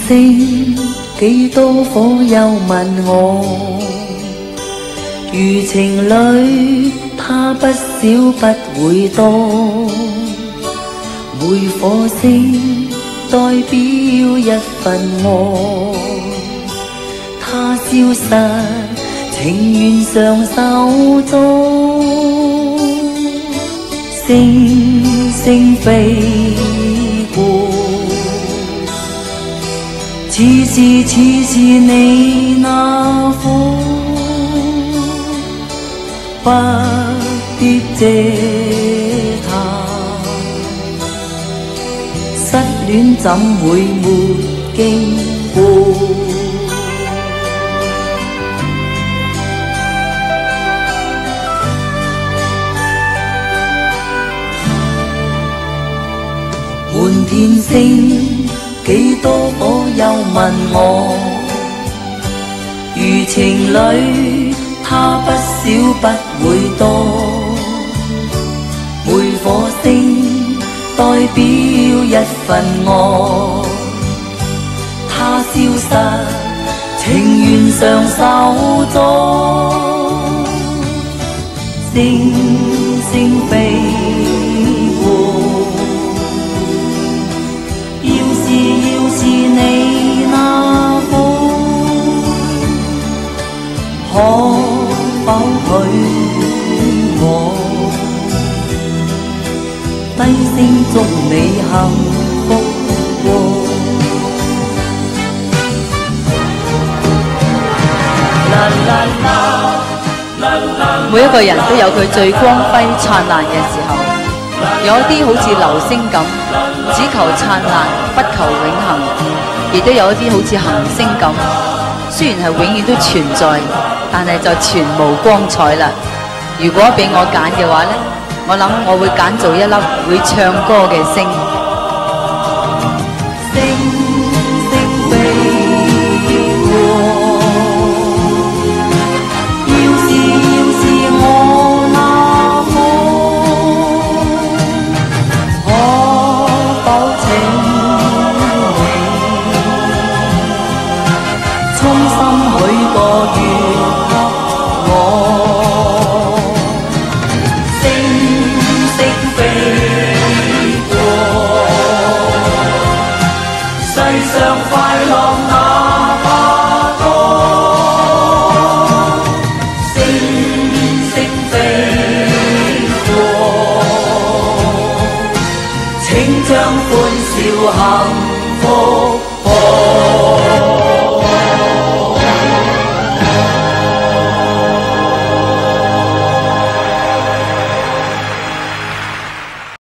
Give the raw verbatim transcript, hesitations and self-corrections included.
星幾多顆又問我，如情侶他不少不會多，每顆星代表一份愛，他消失情願上手中，星星飛過，似是似是你那顆，不必謝他，失戀怎會沒經過？滿天星幾多顆又問我，如情侶他不少不會多，每顆星代表一份愛，他消失情願上手中，星星飛過，要是你那顆，可否許我低聲祝你幸福過？ 每一個人都有佢最光輝燦爛嘅時候，有一啲好似流星咁，只求燦爛不求永恆，亦都有一啲好似行星咁，雖然係永遠都存在，但係就全無光彩啦。如果俾我揀嘅話呢，我諗我會揀做一粒會唱歌嘅星。 請將歡笑幸福